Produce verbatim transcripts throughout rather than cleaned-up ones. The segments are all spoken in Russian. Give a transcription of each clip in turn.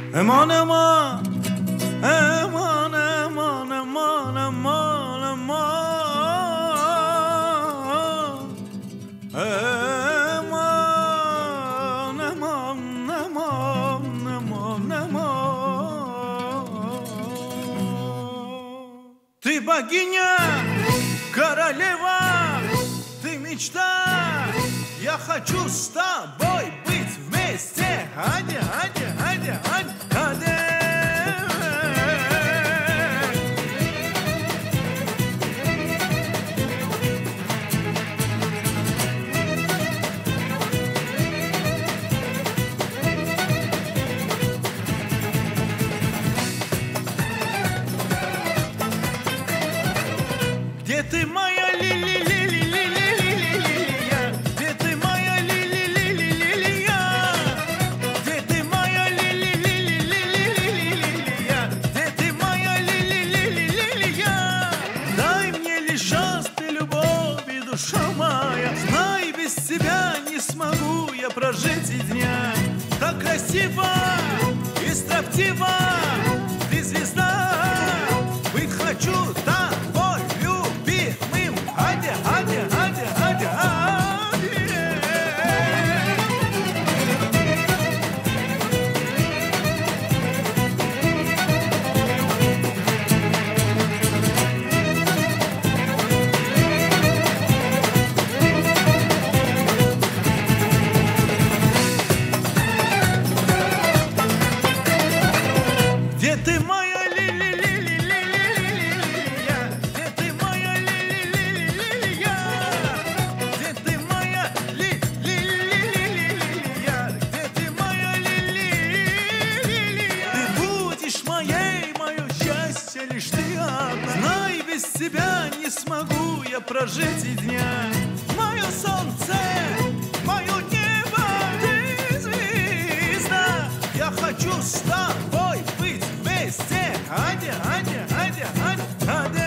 Eman eman, eman eman eman eman eman, eman eman eman eman eman. Ты богиня, королева, ты мечта, я хочу с тобой быть вместе. Аня, Аня, Аня, Аня, Аня. Где ты, моя ли-ли-ли-ли-ли-ли-ли-лилия? Где ты, моя ли-ли-ли-ли-ли-лия? Где ты, моя ли-ли-ли-ли-ли-ли-лилия? Где ты, моя ли-ли-ли-ли-лилия? Дай мне лишь шанс, ты любовь и душа моя. Знай, без тебя не смогу я прожить и дня. Так красиво и строптиво, ты звезда, быть хочу там. Где ты, моя ли-ли-ли-ли-ли-ли-лия? Где ты, моя ли-ли-ли-ли-лия? Где ты, моя ли-ли-ли-ли-лия? Где ты, моя ли-ли-ли-лия? Ты будешь моей, мое счастье лишь ты одна. Знай, без тебя не смогу я прожить и дня. Мое солнце, мое небо, ты звезда. Я хочу с тобой быть вместе. Аня, Аня, Аня, Аня, Аня.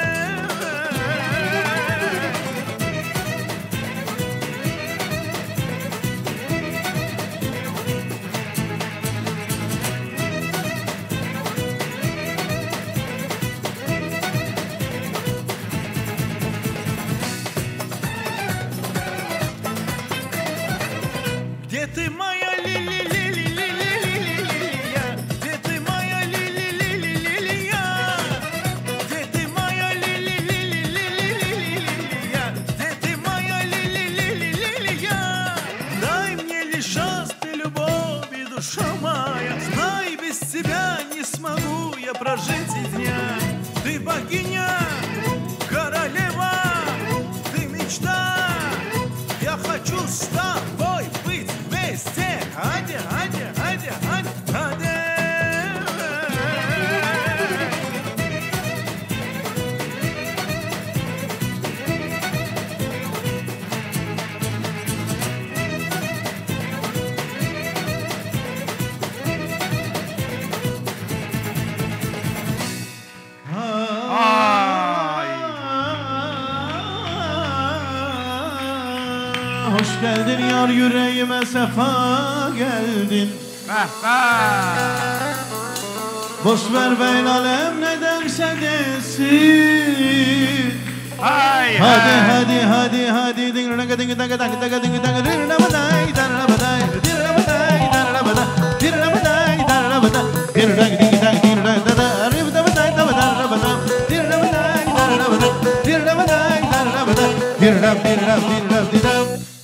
Где ты, моя ли-ли-ли-ли-ли-ли-лия? Где ты, моя ли-ли-ли-ли-лилия? Где ты, моя ли-ли-ли-ли-ли-лилия? Где ты, моя ли-ли-ли-ли-лилия? Дай мне лишь шанс, ты любовь и душа моя. Знай, без тебя не смогу я прожить и дня. Ты богиня, королева, ты мечта, я хочу с тобой быть вместе. Аня, Аня, Аня, Аня, Аня. Hoş geldin yar, yüreğime sefa geldin. Boş ver beyn alem ne derse desin. Hay Hadi hadi hadi hadi ding ding ding ding ding ding ding ding ding ding ding ding ding ding